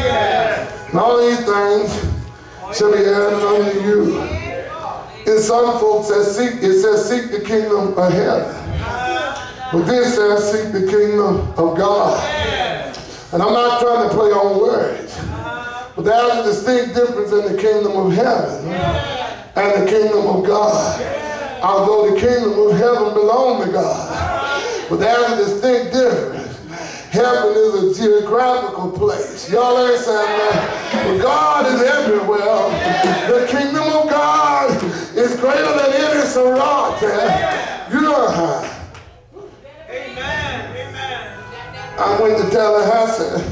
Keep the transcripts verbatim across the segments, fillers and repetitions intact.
And all these things shall be added unto you. And some folks that seek, it says seek the kingdom of heaven. But this says seek the kingdom of God. And I'm not trying to play on words. But there's a distinct difference in the kingdom of heaven and the kingdom of God. Although the kingdom of heaven belongs to God. But there's a distinct difference. Heaven is a geographical place. Y'all understand that? But God is everywhere. The kingdom of God is greater than any sorority. You know how. Amen. Amen. I went to Tallahassee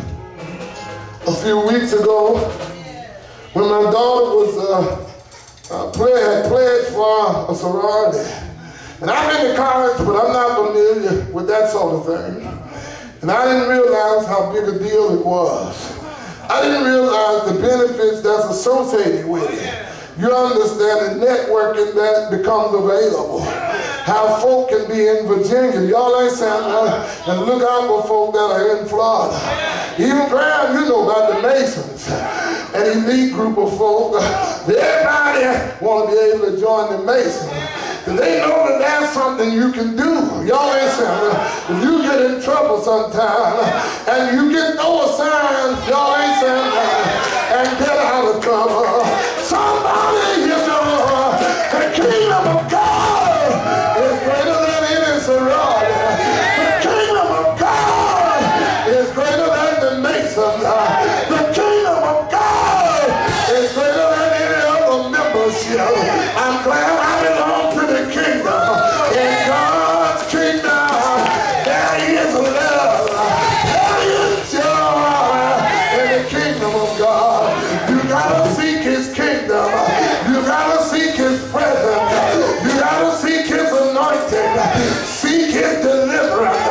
a few weeks ago when my daughter was uh, uh, play, had pledged for a sorority. And I've been to college, but I'm not familiar with that sort of thing. And I didn't realize how big a deal it was. I didn't realize the benefits that's associated with it. You understand the networking that becomes available. How folk can be in Virginia. Y'all understand that? And look out for folk that are in Florida. Even Graham, you know about the Masons. An elite group of folk. Everybody want to be able to join the Masons. And they know that that's something you can do. Y'all understand? If you get in trouble sometime and you can throw a sign, y'all understand, and get out of trouble. Somebody, you know, the kingdom of God is greater than any sorority. The kingdom of God is greater than the Masons. The kingdom of God is greater than any other membership. I'm glad I belong to the kingdom. In God's kingdom, there is love. There is joy in the kingdom of God. You gotta seek his kingdom. You gotta seek his presence. You gotta seek his anointing. Seek his deliverance.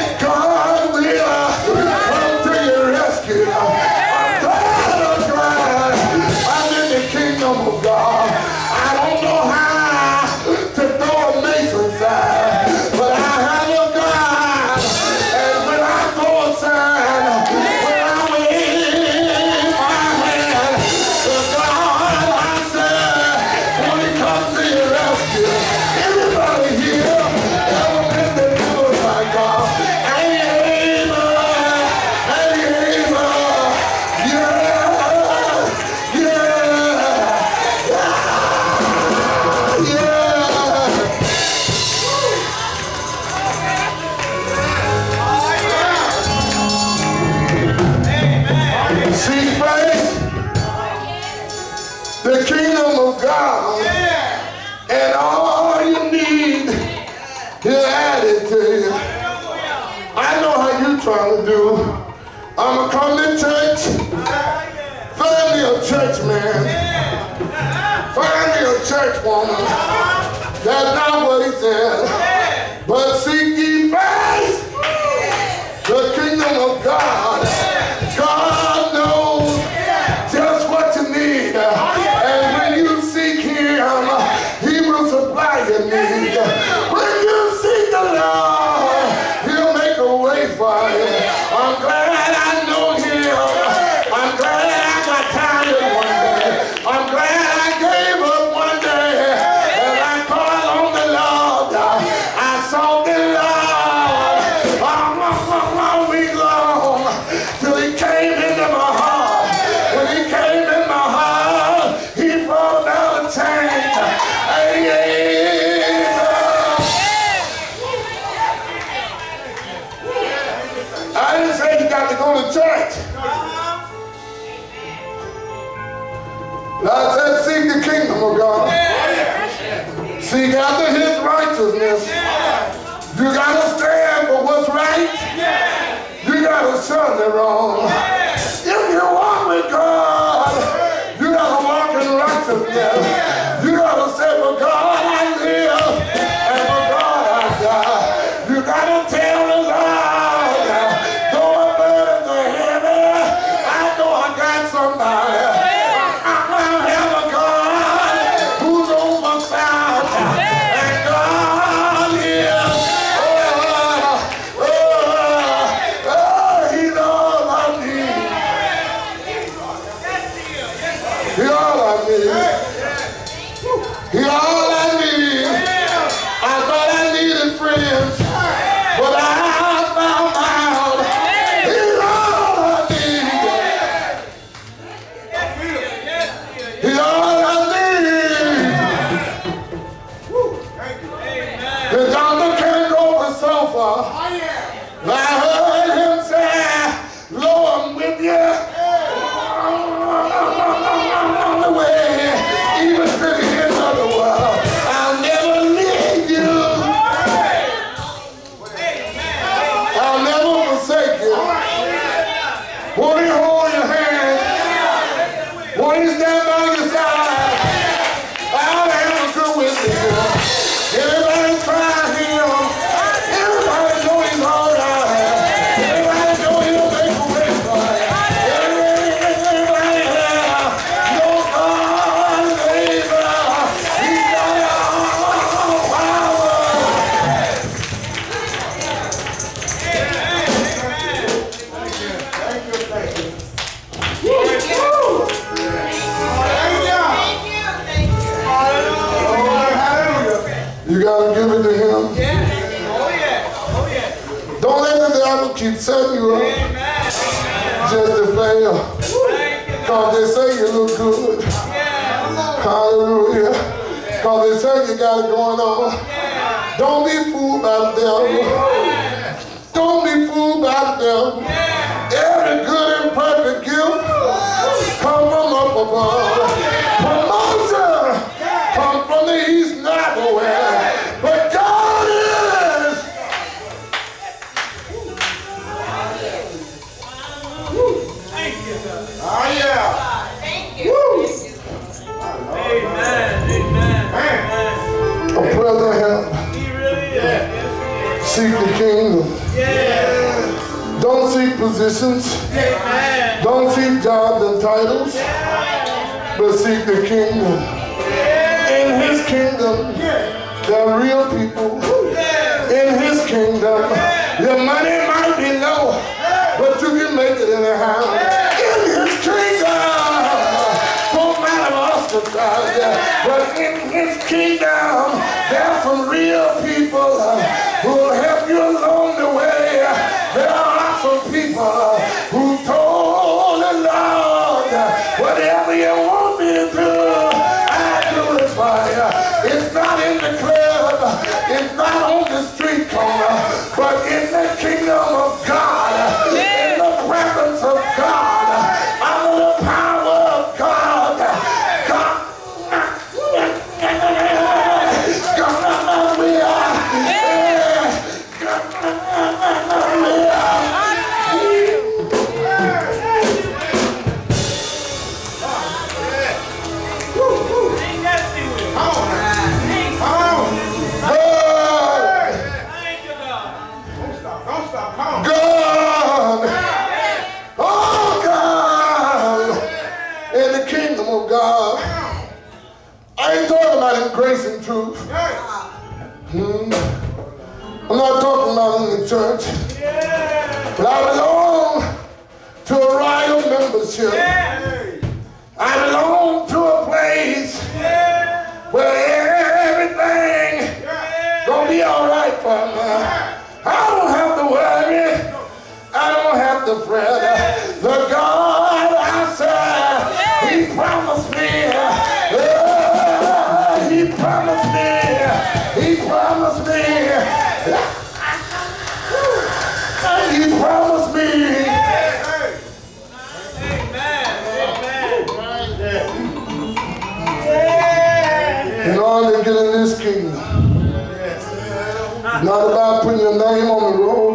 God will come to your rescue. I'm glad, I'm glad I'm in the kingdom of God. I don't know how to throw a Mason sign, but I have a God. And when I throw a sign, when I wave my hand, the God I serve, when he comes to your rescue. Everybody here ever been delivered by God? And he able, and he able, yeah, yeah, yeah. See, friends, the kingdom of God, and all you need, he'll add it to you. I know how you trying to do. I'm going to come to church, find me a church man, find me a church woman. That's not what he said. But seek ye first the kingdom of God. God knows just what you need. And when you seek him, he will supply your need. When you seek the Lord, he'll make a way for you. I'm glad I know him. I'm glad I got tired one day. I'm glad I gave up one day. And I called on the Lord. I sought the Lord all, all, all week long till he came into my heart. When he came in my heart, he brought down a change. Hey, yeah. I didn't say you got to go to church. I said seek the kingdom of God. Seek after his righteousness. You got to stand for what's right. You got to shun the wrong. If you walk with God, you got to walk in righteousness. You got to say, for God I live, and for God I die. You got to tell the Lord, though I burden to heaven, I know I got somebody. I have a God who's on my side, and God is, oh, oh, oh, he's all I need. when he stand by your side, I'll have a good witness. Everybody try him. Everybody know he's all right. Everybody know he'll make a way for you. Everybody know God's favor. He's got all power. Thank you, thank you. You gotta give it to him. Yeah. Oh yeah. Oh yeah. Don't let the devil keep setting you up. Amen. Just to fail. Because they say you look good. Yeah. Hallelujah. Because they say you got it going on. Yeah. Don't be fooled by the devil. Don't be fooled by the devil. Every good and perfect gift come from up above. Promotion come from the east, not the west. But God is. Thank you, God. Oh yeah. Thank you. Woo. Amen. Amen. Amen. A present help. He really is. Yes, Seek the kingdom. he is. Yeah. Don't seek positions. Amen. Don't seek jobs and titles. But seek the kingdom. In his kingdom, there are real people. In his kingdom, your money might be low, but you can make it anyhow. In his kingdom, don't matter ostracized, but in his kingdom, there are some real people who will help you along the way. There are some people who told the Lord, whatever you want me to do, I do it for you. It's not in the club, it's not on the street corner, but in the kingdom of God, in the presence of God, under the power of God. God, God, we are. Grace and truth. Hmm. I'm not talking about in the church. But I belong to a royal membership. I belong to a place where everything gonna be all right for me. I don't have to worry. I don't have to fret. The God I serve, he promised me. uh, He promised me, he promised me, he promised me. In order to get in this kingdom, not about putting your name on the roll.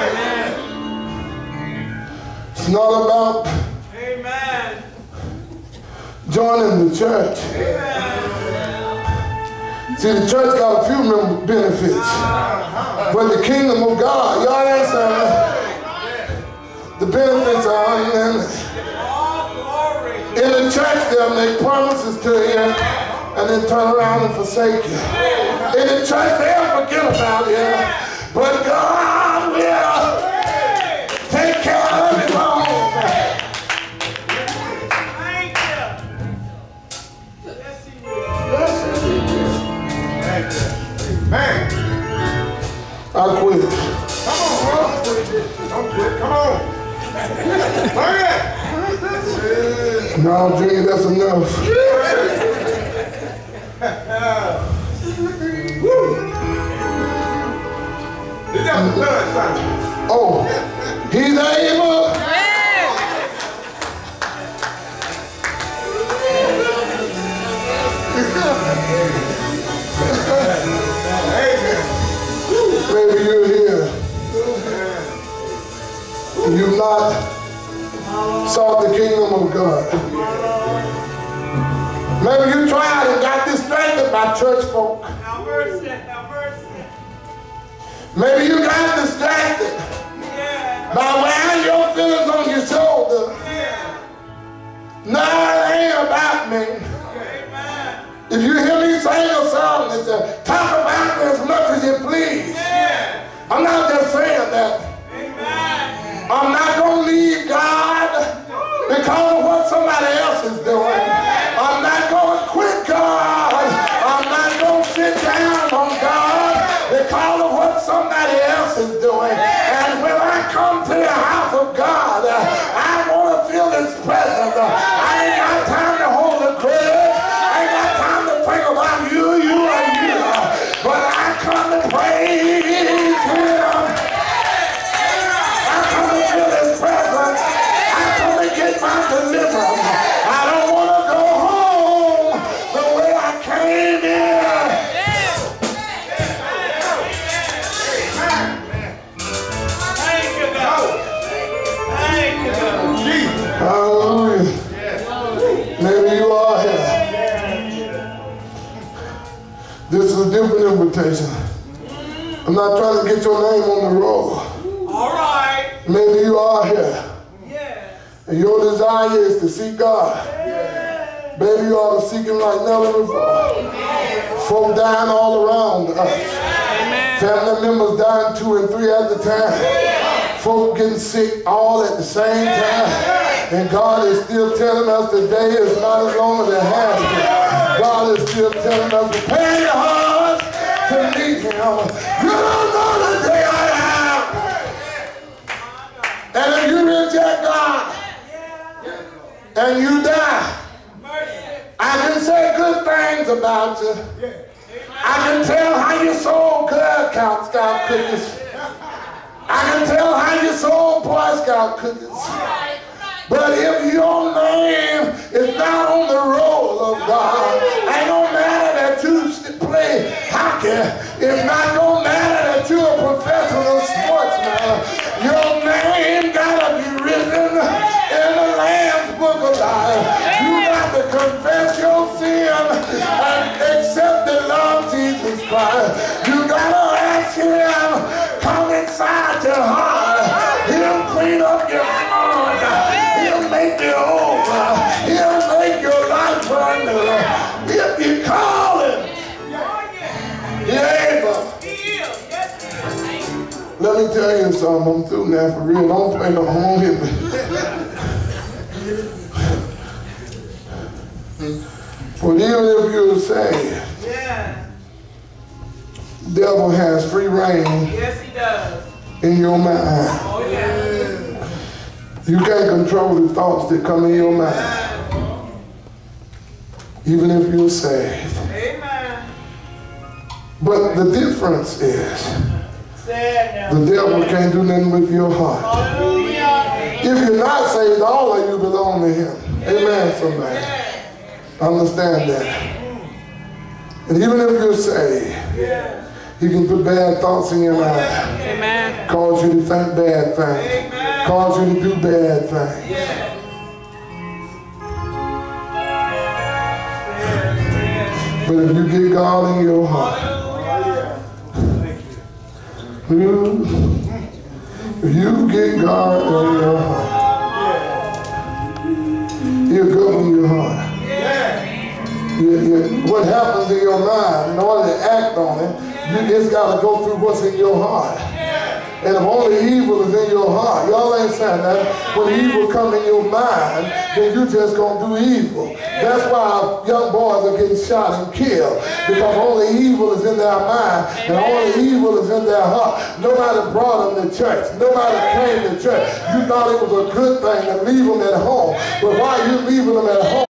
It's not about joining the church. See, the church got a few member benefits, but the kingdom of God, y'all understand? The benefits are unlimited. In the church, they'll make promises to you and then turn around and forsake you. In the church, they'll forget about you, but God will take care of it all. Man, I quit. Come on, bro. Don't quit. Come on. Bring it. No, Junior, that's enough. Oh, he's able. Maybe you're here. You've not sought the kingdom of God. Maybe you tried and got distracted by church folk. Have mercy. Have mercy. Maybe you got distracted Yeah. by wearing your feelings on your shoulder. Yeah. No, it ain't about me. Amen. If you hear me sing a song that says, talk about me as much as you please. Yeah. I'm not just saying that. Amen. I'm not going to leave God because of what somebody else is doing. I'm not going to quit God. I'm not going to sit down on God because of what somebody else is doing. And when I come to the house of God, I want to feel His presence. I ain't got time to hold a grudge. I ain't got time to think about you, you, and you. But I come to praise Him. I come to feel His presence. I come to get my deliverance. I don't want to go home the way I came in. Thank you, God. Thank you, God. Hallelujah. Maybe you are here. This is a different invitation. I'm not trying to get your name on the roll. All right. Maybe you are here. Yeah. And your desire is to seek God. Yeah. Baby, you ought to seek Him like never before. Folk dying all around us. Family members dying two and three at the time. Folk getting sick all at the same time. And God is still telling us the day is not as long as it has been. God is still telling us, prepare your hearts to meet Him. You don't know the day I have. And if you reject God and you die, I can say good things about you. I can tell how you sold Girl Scout cookies. I can tell how you sold Boy Scout cookies. But if your name is not on the roll of God, ain't gonna matter that you play hockey. It's not gonna matter that you're a professional sportsman. Your name gotta be written in the Lamb's Book of Life. You got to confess your sin and accept the Lord Jesus Christ. You gotta ask Him, come inside your heart. He'll clean up your heart. He'll make you over. He'll make your life brand new. If you call Him, He's able. Let me tell you something. I'm through now for real. Don't play no home hit me. But even if you're saved, Yeah. the devil has free reign Yes, he does. in your mind. Oh, yeah. You can't control the thoughts that come in your mind, even if you're saved. Amen. But the difference is, Sad now. the devil can't do nothing with your heart. Hallelujah. If you're not saved, all of you belong to Him. Amen, somebody. Understand that. And even if you're saved, Yeah. He can put bad thoughts in your mind. Amen. Cause you to think bad things. Amen. Cause you to do bad things. Yeah. But if you get God in your heart, you, if you get God in your heart, He'll govern your heart. You, you, what happens in your mind, in order to act on it, you just got to go through what's in your heart. And if only evil is in your heart, y'all ain't saying that. When evil come in your mind, then you just gonna do evil. That's why young boys are getting shot and killed, because only evil is in their mind and only evil is in their heart. Nobody brought them to church. Nobody came to church. You thought it was a good thing to leave them at home, but why are you leaving them at home?